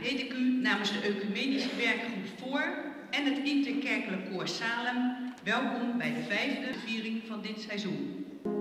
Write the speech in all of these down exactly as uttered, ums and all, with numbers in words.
heet ik u namens de Ecumenische Werkgroep Voor en het Interkerkelijk Koor Salem welkom bij de vijfde viering van dit seizoen.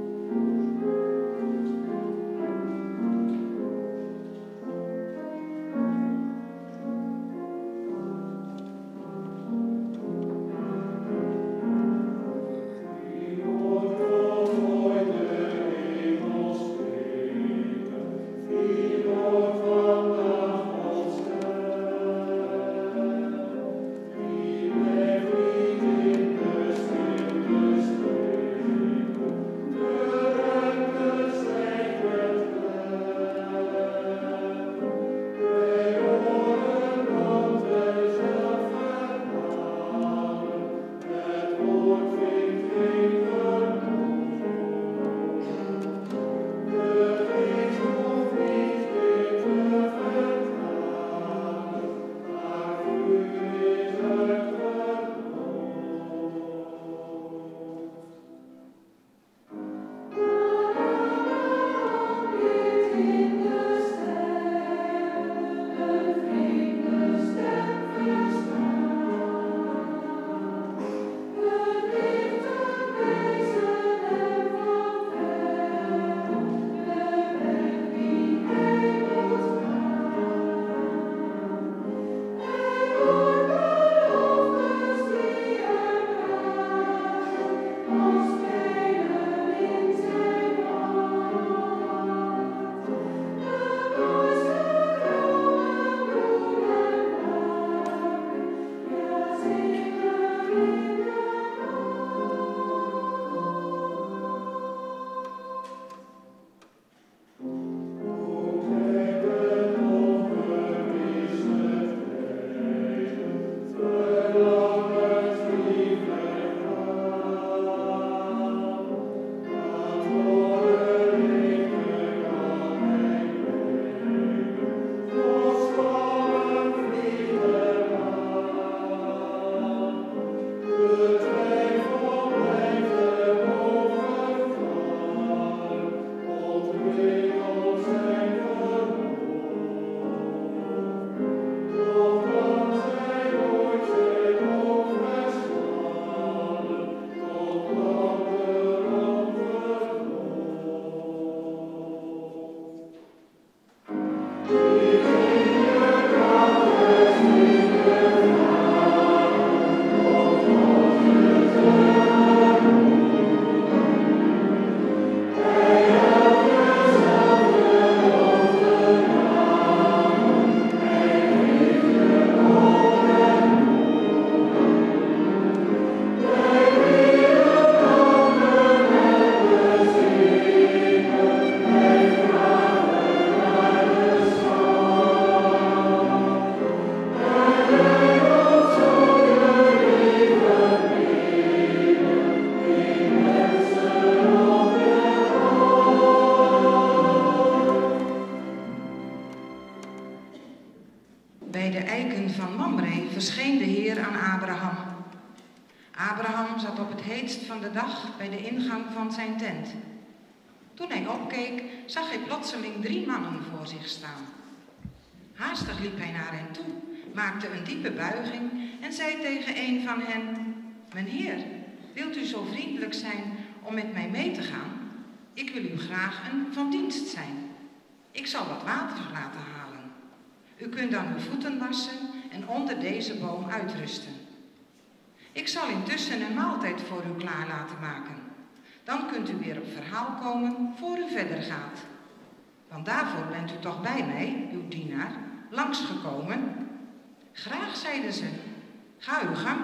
Bij de eiken van Mamre verscheen de Heer aan Abraham. Abraham zat op het heetst van de dag bij de ingang van zijn tent. Toen hij opkeek, zag hij plotseling drie mannen voor zich staan. Haastig liep hij naar hen toe, maakte een diepe buiging en zei tegen een van hen: "Mijn Heer, wilt u zo vriendelijk zijn om met mij mee te gaan? Ik wil u graag een van dienst zijn. Ik zal wat water laten halen. U kunt dan uw voeten wassen en onder deze boom uitrusten. Ik zal intussen een maaltijd voor u klaar laten maken. Dan kunt u weer op verhaal komen voor u verder gaat. Want daarvoor bent u toch bij mij, uw dienaar, langsgekomen?" "Graag," zeiden ze. "Ga uw gang."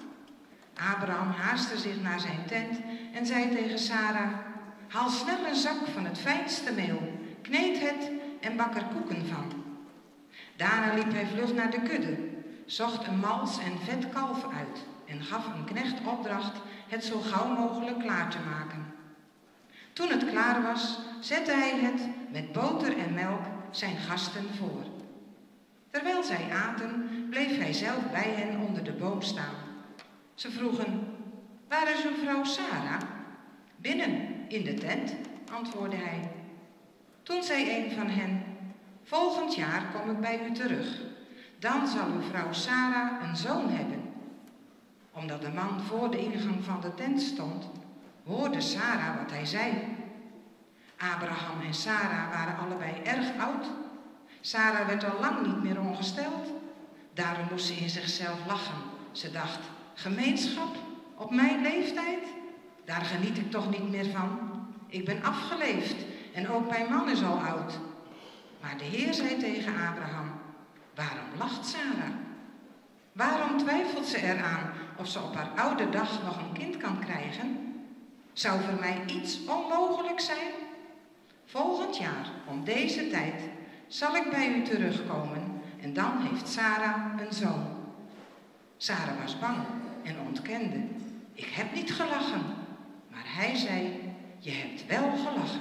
Abraham haastte zich naar zijn tent en zei tegen Sarah: "Haal snel een zak van het fijnste meel, kneed het en bak er koeken van." Daarna liep hij vlug naar de kudde, zocht een mals en vet kalf uit en gaf een knecht opdracht het zo gauw mogelijk klaar te maken. Toen het klaar was, zette hij het met boter en melk zijn gasten voor. Terwijl zij aten, bleef hij zelf bij hen onder de boom staan. Ze vroegen: "Waar is uw vrouw Sarah?" "Binnen, in de tent," antwoordde hij. Toen zei een van hen: "Volgend jaar kom ik bij u terug. dan zal uw vrouw Sara een zoon hebben. Omdat de man voor de ingang van de tent stond, hoorde Sara wat hij zei. Abraham en Sara waren allebei erg oud. Sara werd al lang niet meer ongesteld. Daarom moest ze in zichzelf lachen. Ze dacht, gemeenschap op mijn leeftijd? Daar geniet ik toch niet meer van. Ik ben afgeleefd en ook mijn man is al oud. Maar de Heer zei tegen Abraham, waarom lacht Sara? Waarom twijfelt ze eraan of ze op haar oude dag nog een kind kan krijgen? Zou voor mij iets onmogelijk zijn? Volgend jaar, om deze tijd, zal ik bij u terugkomen en dan heeft Sara een zoon. Sara was bang en ontkende, ik heb niet gelachen. Maar hij zei, je hebt wel gelachen.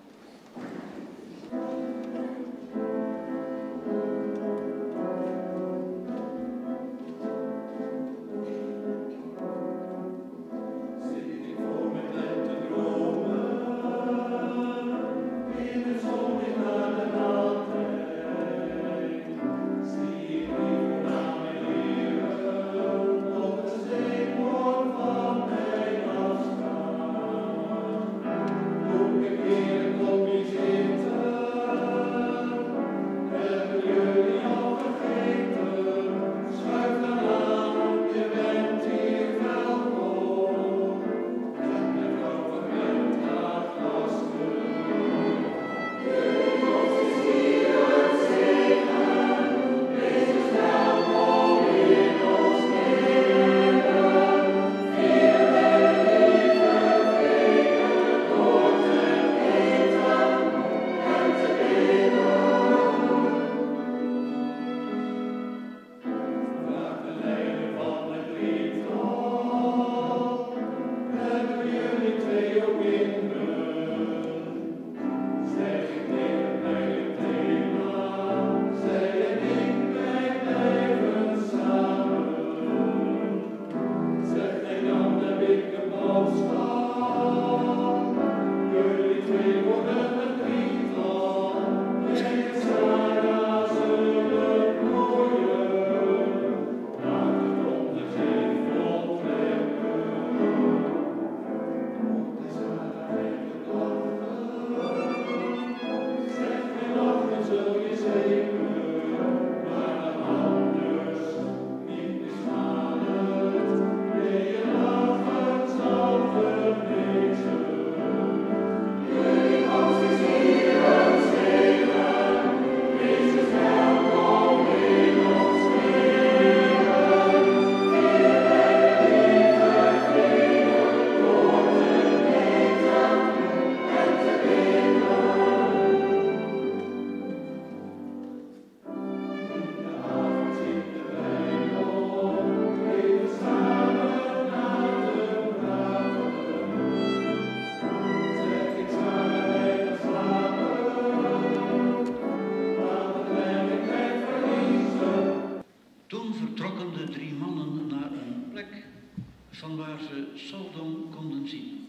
van waar ze Sodom konden zien.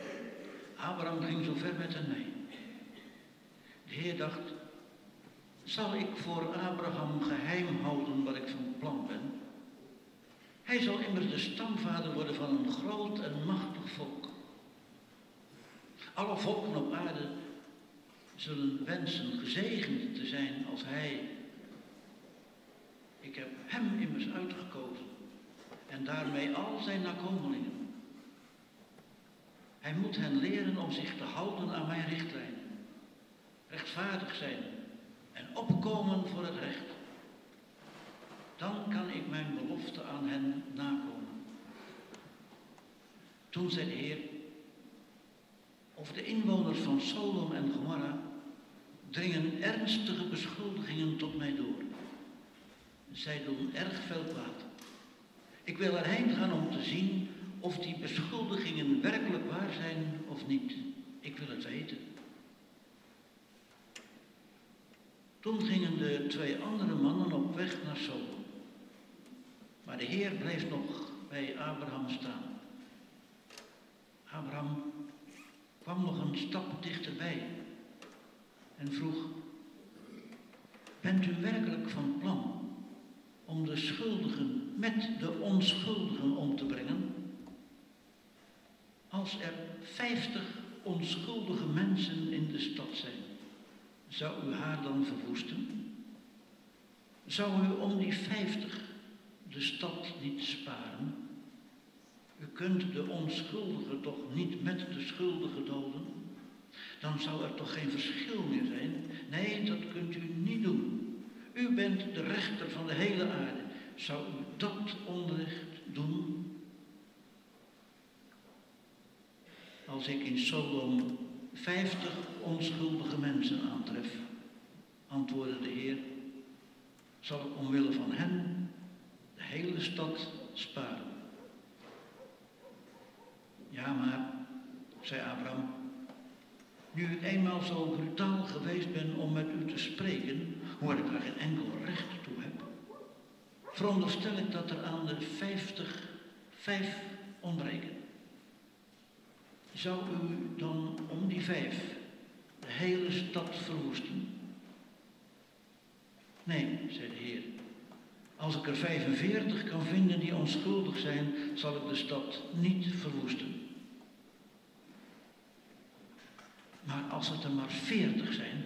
Abraham ging zo ver met hen mee. De Heer dacht, zal ik voor Abraham geheim houden wat ik van plan ben? Hij zal immers de stamvader worden van een groot en machtig volk. Alle volken op aarde zullen wensen gezegend te zijn als hij. Ik heb hem immers uitgekozen en daarmee al zijn nakomelingen. Hij moet hen leren om zich te houden aan mijn richtlijnen, rechtvaardig zijn en opkomen voor het recht. Dan kan ik mijn belofte aan hen nakomen. Toen zei de Heer, over de inwoners van Sodom en Gomorra dringen ernstige beschuldigingen tot mij door. Zij doen erg veel kwaad. Ik wil erheen gaan om te zien of die beschuldigingen werkelijk waar zijn of niet. Ik wil het weten. Toen gingen de twee andere mannen op weg naar Sodom. Maar de Heer bleef nog bij Abraham staan. Abraham kwam nog een stap dichterbij en vroeg, bent u werkelijk van plan om de schuldigen met de onschuldigen om te brengen? Als er vijftig onschuldige mensen in de stad zijn, zou u haar dan verwoesten? Zou u om die vijftig de stad niet sparen? U kunt de onschuldige toch niet met de schuldige doden? Dan zou er toch geen verschil meer zijn? Nee, dat kunt u niet doen. U bent de rechter van de hele aarde. Zou u dat onrecht doen? Als ik in Sodom vijftig onschuldige mensen aantref, antwoordde de Heer, zal ik omwille van hen de hele stad sparen. Ja, maar, zei Abraham, nu ik eenmaal zo brutaal geweest ben om met u te spreken, hoewel ik daar geen enkel recht toe heb, veronderstel ik dat er aan de vijftig vijf ontbreken. Zou u dan om die vijf de hele stad verwoesten? Nee, zei de Heer. Als ik er vijfenveertig kan vinden die onschuldig zijn, zal ik de stad niet verwoesten. Maar als het er maar veertig zijn,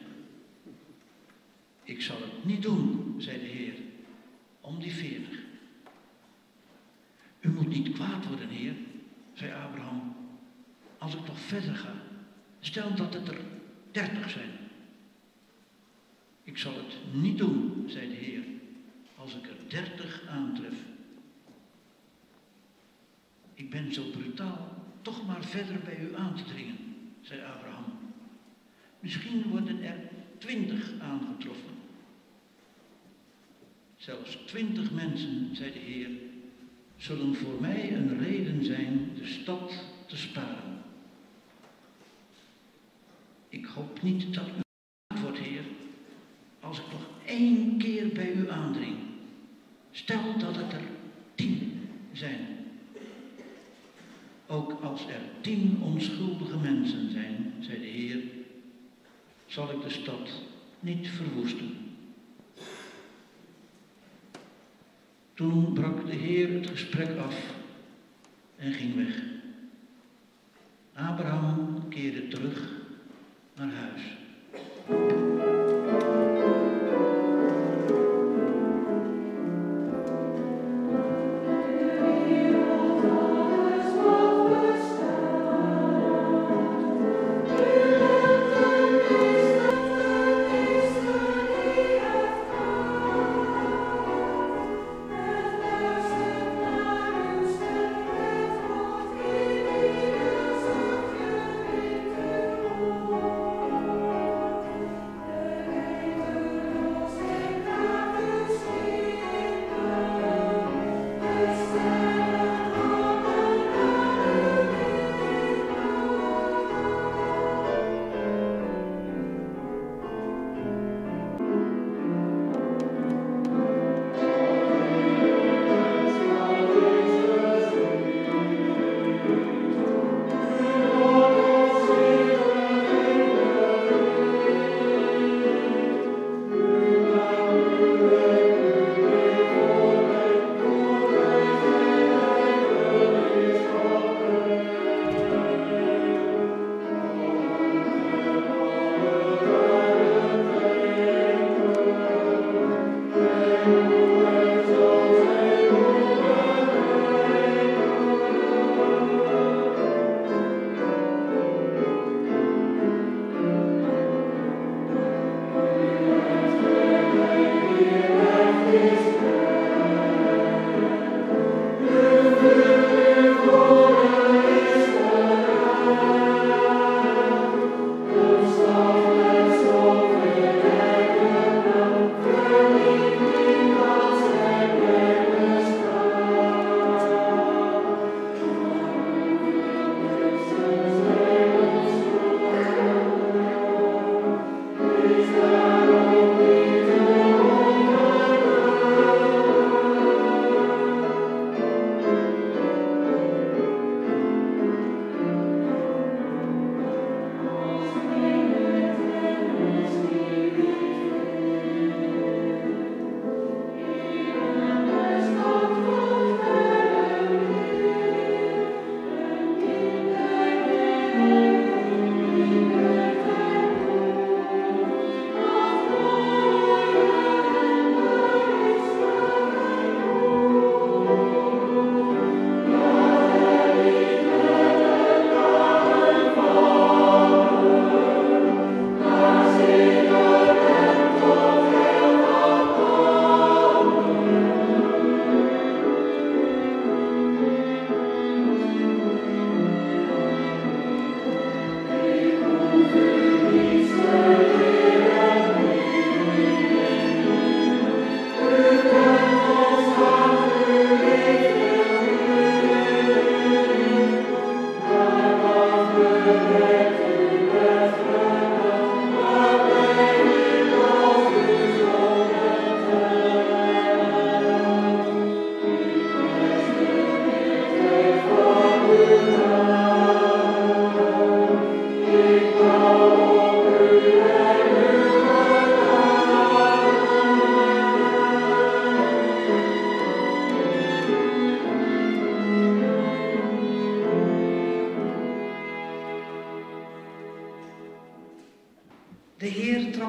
ik zal het niet doen, zei de Heer, om die veertig. U moet niet kwaad worden, Heer, zei Abraham, als ik nog verder ga. Stel dat het er dertig zijn. Ik zal het niet doen, zei de Heer, als ik er dertig aantref. Ik ben zo brutaal toch maar verder bij u aan te dringen, zei Abraham. Misschien worden er twintig aangetroffen. Zelfs twintig mensen, zei de Heer, zullen voor mij een reden zijn de stad te sparen. Ik hoop niet dat u kwaad wordt, Heer, als ik nog één keer bij u aandring. Stel dat het er tien zijn. Ook als er tien onschuldige mensen zijn, zei de Heer, zal ik de stad niet verwoesten. Toen brak de Heer het gesprek af en ging weg. Abraham keerde terug naar huis.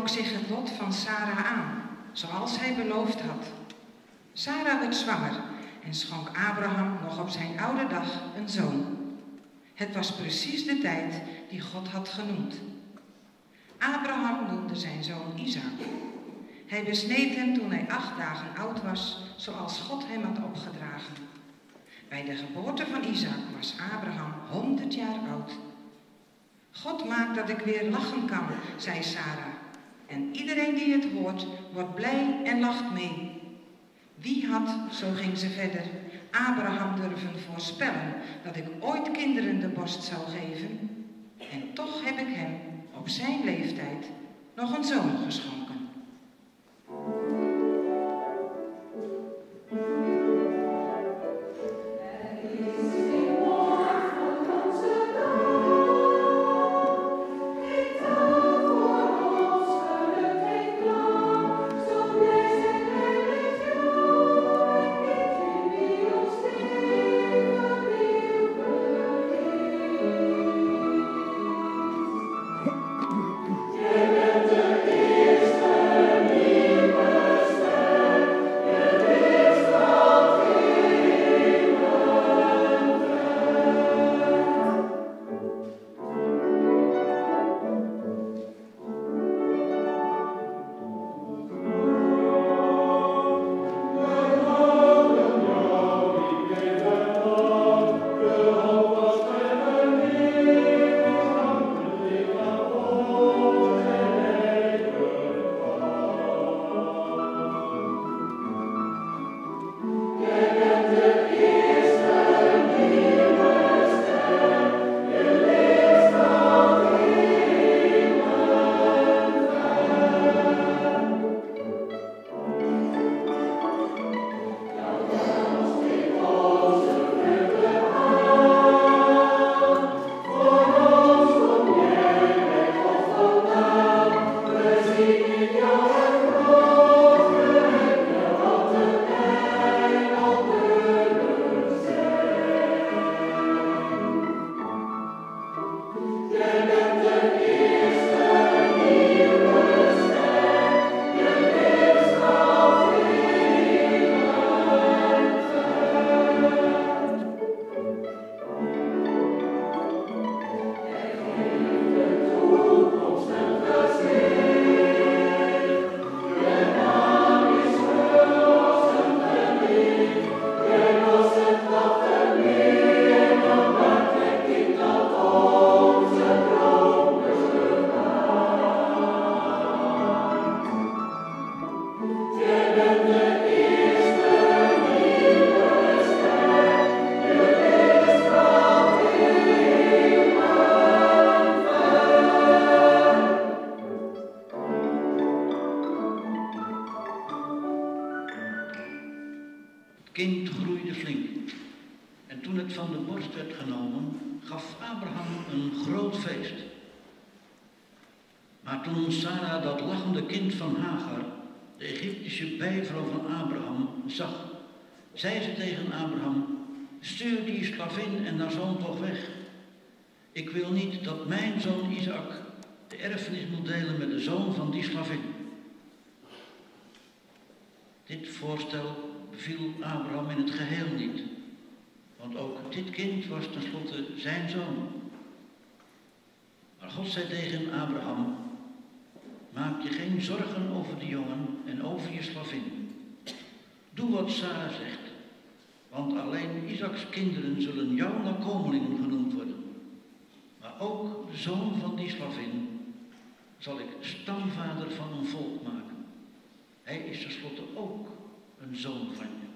trok zich het lot van Sara aan, zoals hij beloofd had. Sara werd zwanger en schonk Abraham nog op zijn oude dag een zoon. Het was precies de tijd die God had genoemd. Abraham noemde zijn zoon Isaac. Hij besneed hem toen hij acht dagen oud was, zoals God hem had opgedragen. Bij de geboorte van Isaac was Abraham honderd jaar oud. God maakt dat ik weer lachen kan, zei Sara. En iedereen die het hoort, wordt blij en lacht mee. Wie had, zo ging ze verder, Abraham durven voorspellen dat ik ooit kinderen de borst zou geven? En toch heb ik hem op zijn leeftijd nog een zoon geschonken. kind groeide flink. En toen het van de borst werd genomen, gaf Abraham een groot feest. Maar toen Sara dat lachende kind van Hagar, de Egyptische bijvrouw van Abraham, zag, zei ze tegen Abraham: stuur die slavin en haar zoon toch weg. Ik wil niet dat mijn zoon Isaac de erfenis moet delen met de zoon van die slavin. Dit voorstel beviel Abraham in het geheel niet, want ook dit kind was tenslotte zijn zoon. Maar God zei tegen Abraham: maak je geen zorgen over de jongen en over je slavin. Doe wat Sara zegt, want alleen Isaaks kinderen zullen jouw nakomelingen genoemd worden. Maar ook de zoon van die slavin zal ik stamvader van een volk maken. Hij is tenslotte ook een zoon van je.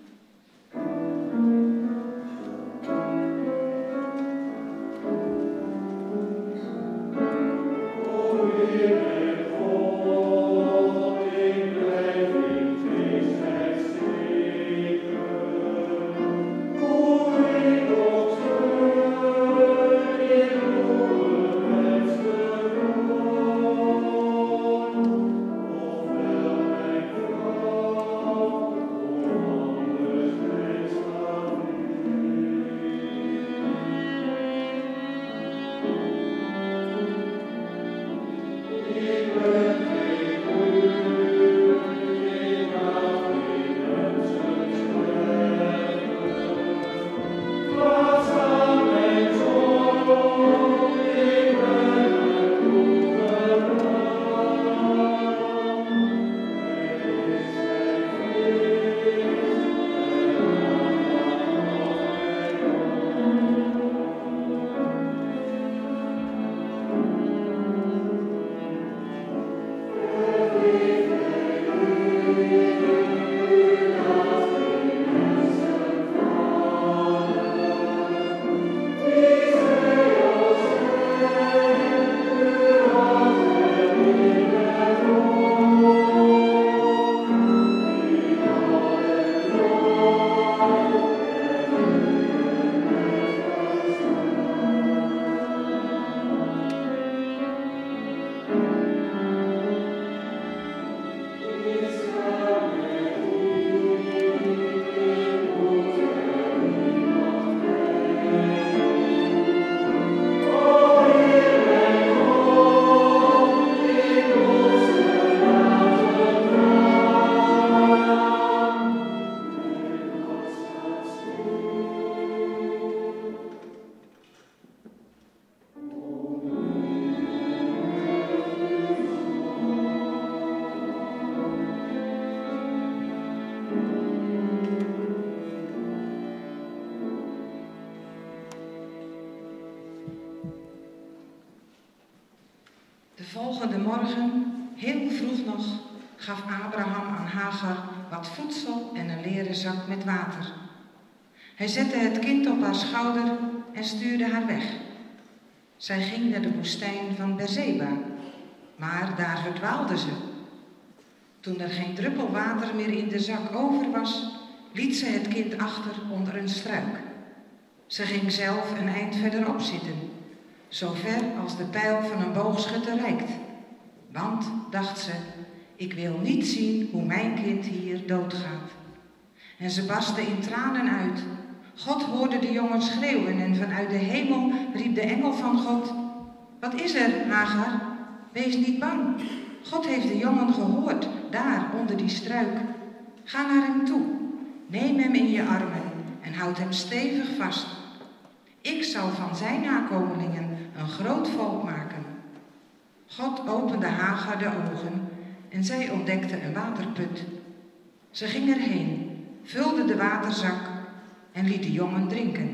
Oh, morgen, heel vroeg nog, gaf Abraham aan Hagar wat voedsel en een leren zak met water. Hij zette het kind op haar schouder en stuurde haar weg. Zij ging naar de woestijn van Beerseba, maar daar verdwaalde ze. Toen er geen druppel water meer in de zak over was, liet ze het kind achter onder een struik. Ze ging zelf een eind verderop zitten, zo ver als de pijl van een boogschutter reikt. Want, dacht ze, ik wil niet zien hoe mijn kind hier doodgaat. En ze barstte in tranen uit. God hoorde de jongen schreeuwen en vanuit de hemel riep de engel van God: wat is er, Hagar? Wees niet bang. God heeft de jongen gehoord, daar onder die struik. Ga naar hem toe, neem hem in je armen en houd hem stevig vast. Ik zal van zijn nakomelingen een groot volk maken. God opende Hagar de ogen en zij ontdekte een waterput. Ze ging erheen, vulde de waterzak en liet de jongen drinken.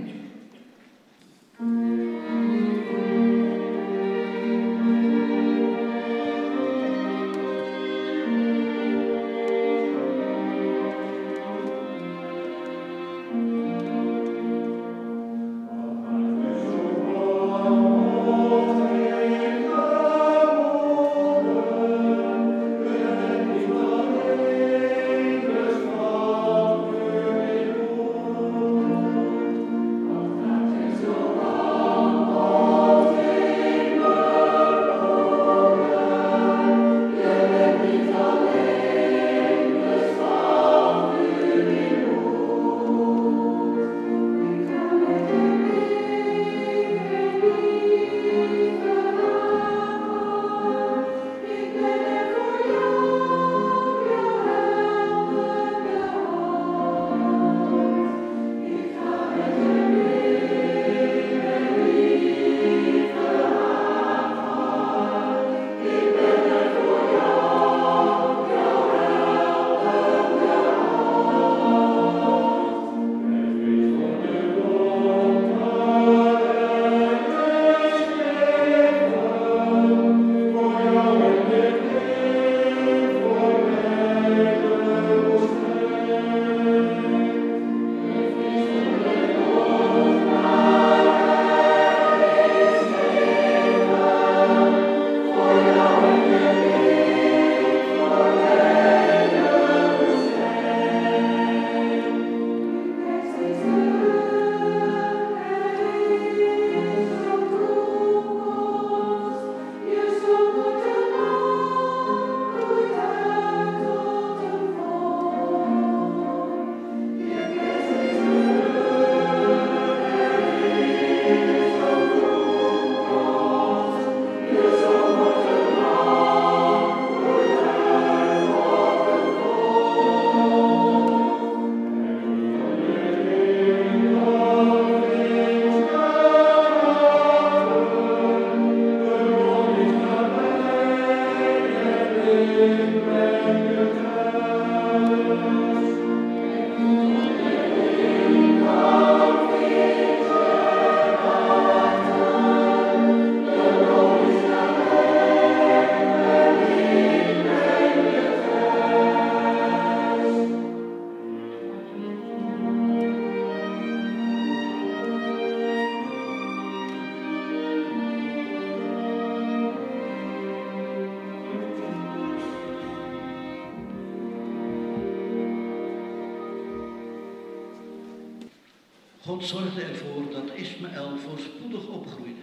God zorgde ervoor dat Ismaël voorspoedig opgroeide.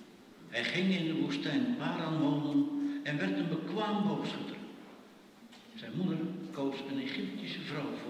Hij ging in de woestijn Paran wonen en werd een bekwaam boogschutter. Zijn moeder koos een Egyptische vrouw voor.